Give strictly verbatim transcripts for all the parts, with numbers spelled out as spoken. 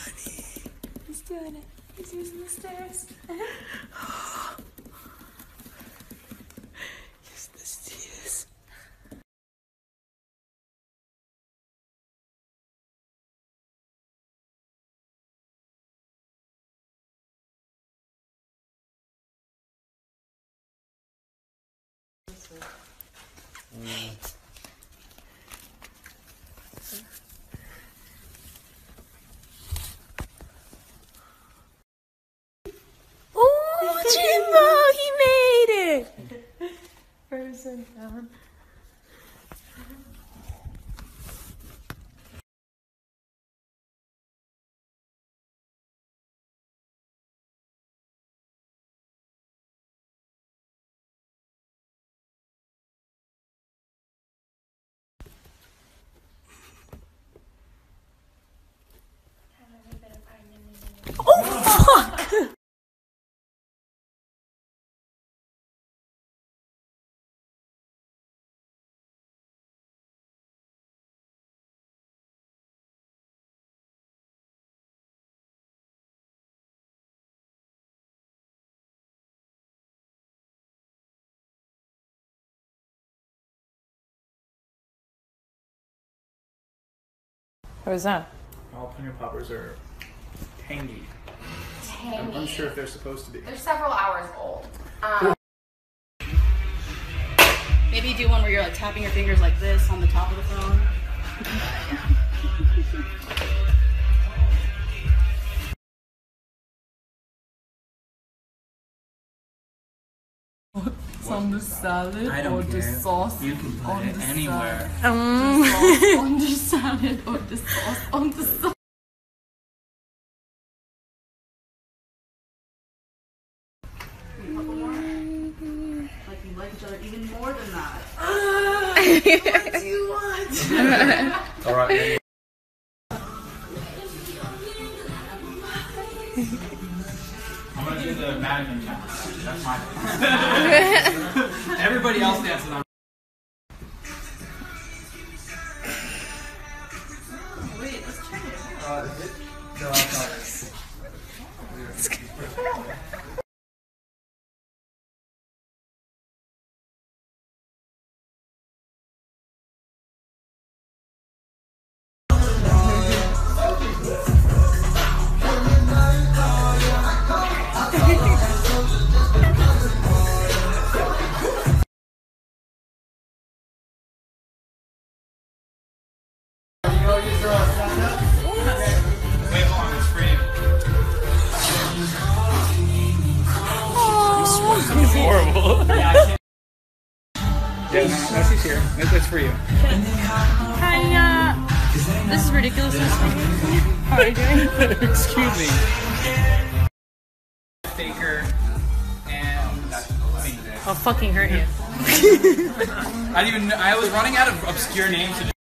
funny. He's doing it. He's using the stairs. Use the stairs. Mm. Oh, Jimbo, he made it! Frozen down. Oh, fuck! What was that? Jalapeno poppers are tangy. Tangy. I'm unsure if they're supposed to be. They're several hours old. Um, Maybe do one where you're like tapping your fingers like this on the top of the phone. It's on the salad I don't or the care. sauce You can put on it the anywhere. salad. The sauce on the salad or the sauce on the salad. Like you like each other even more than that. What do you want? All right. I'm gonna do the Madigan dance. That's my dance. Everybody else dances on. Wait, let's check it. Uh, is it? No, I'm sorry. Wait, hold on, it's free. It's horrible. Yeah, I can't. Yeah, no, no, she's here. It's, it's for you. Hi, uh, this is ridiculous. How are you doing? Excuse me. Faker and me. I'll fucking hurt you. I didn't even. I was running out of obscure names to do.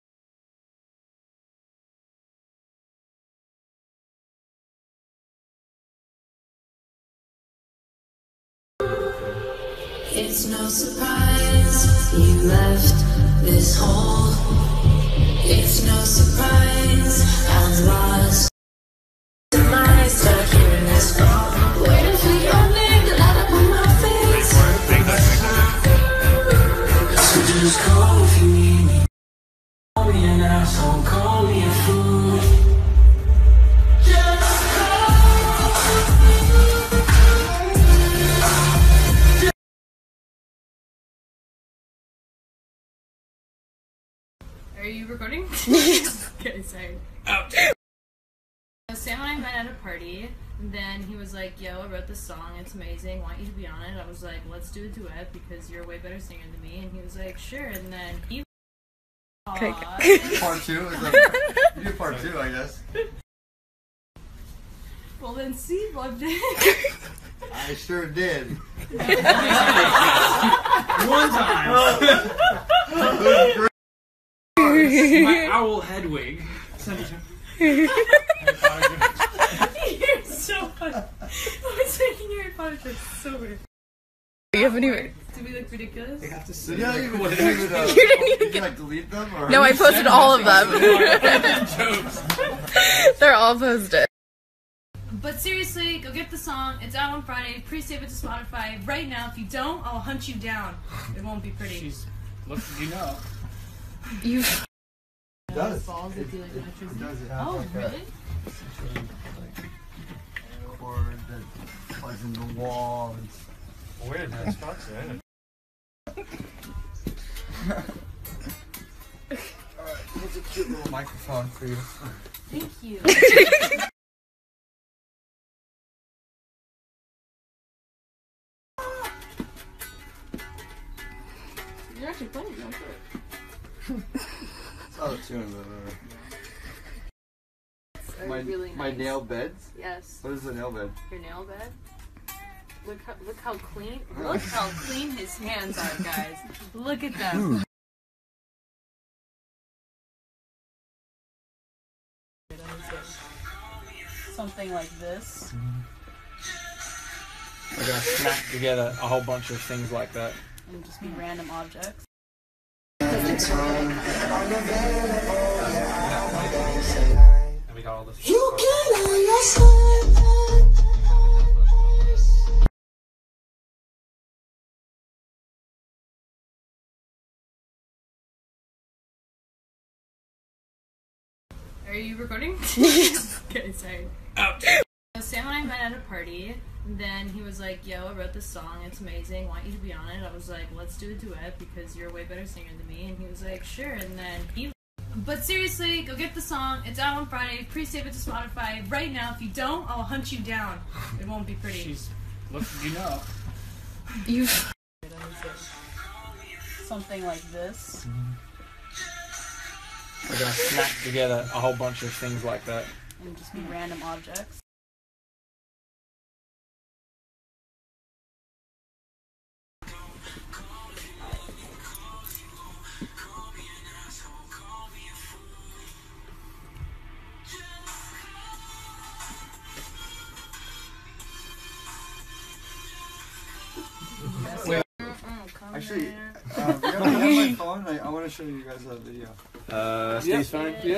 It's no surprise you left this hole. It's no surprise I'm lost. Am I stuck here in this fall? Waiting for your name to light up on my face. So just call if you need me. Call me an asshole, call me a fool. Just call. Are you recording? Okay, sorry. Oh. So Sam and I met at a party, and then he was like, yo, I wrote this song, it's amazing, want you to be on it. I was like, let's do a duet because you're a way better singer than me. And he was like, sure. And then he Okay. Part two? Is that, you do part two, I guess. Well then see loved it. I sure did. One time. My owl Hedwig. You're so funny. I was making Harry Potter jokes so weird. You haven't even. Did we look ridiculous? They have to sit Yeah, there. you What didn't even, uh, You didn't even did you, like, delete them? Or? No, I posted all of them. Jokes. They're all posted. But seriously, go get the song. It's out on Friday. Pre-save it to Spotify right now. If you don't, I'll hunt you down. It won't be pretty. She's, look, you know. You. It does. Balls It, if you like it, electricity. it does. It has Oh, like really? a cord that plugs in the wall. It's Weird, that's fucks in it. Alright, here's a cute little microphone for you. Thank you. You're actually playing, no shit. It's out of tune, but Are my, really nice. my nail beds? Yes. What is a nail bed? Your nail bed. Look how look how clean look how clean his hands are, guys. Look at them. Something like this. We're gonna smack together a whole bunch of things like that. And just be random objects. And we got all this. Are you recording? Okay, sorry. So Sam and I met at a party, and then he was like, yo, I wrote this song, it's amazing, want you to be on it. I was like, let's do a duet because you're a way better singer than me. And he was like, sure. And then he... But seriously, go get the song. It's out on Friday. Pre-save it to Spotify right now. If you don't, I'll hunt you down. It won't be pretty. She's, look, you know. You. Something like this. We're gonna smack together a whole bunch of things like that. And just be random objects. Actually, um, you have, you have my phone. I, I want to show you guys a video. Uh, Steve's phone? Yeah.